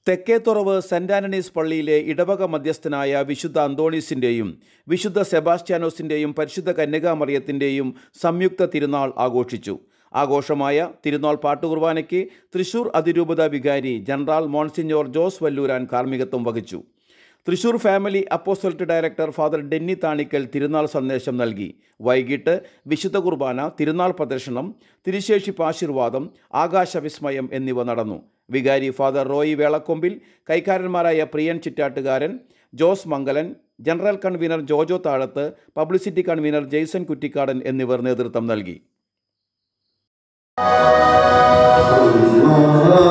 Thekkethuravu saint Antony's പള്ളിയിലെ ഇടവക മധ്യസ്ഥനായ വിശുദ്ധ അന്തോണീസിൻ്റെയും വിശുദ്ധ സെബാസ്റ്റ്യാനോസിൻ്റെയും പരിശുദ്ധ കന്യകാമറിയത്തിൻ്റെയും സംയുക്ത തിരുനാൾ ആഘോഷിച്ചു. ആഘോഷമായ തിരുനാൾ പാട്ടുകുർബാനയ്ക്ക് തൃശൂർ അതിരൂപത വികാരി ജനറൽ മോൺസിഞ്ഞോർ ജോസ് വല്ലൂരാൻ കാർമ്മികത്വം വഹിച്ചു. Thrissur family apostolate director father Denny Thanikkal തിരുനാൾ സന്ദേശം നൽകി. വൈകിട്ട് വിശുദ്ധ കുർബാന, തിരുനാൾ പ്രദർശനം, തിരുശേഷിപ്പ് ആശീർവാദം, ആകാശവിസ്മയം എന്നിവ നടന്നു. വികാരി ഫാദർ റോയി വേളക്കൊമ്പിൽ, കൈക്കാരന്മാരായ Priyan Chittattukaran, Jose Mangalan, general convener Jojo Thazhath, publicity convener Jason Kuttikkadan എന്നിവർ നേതൃത്വം നൽകി.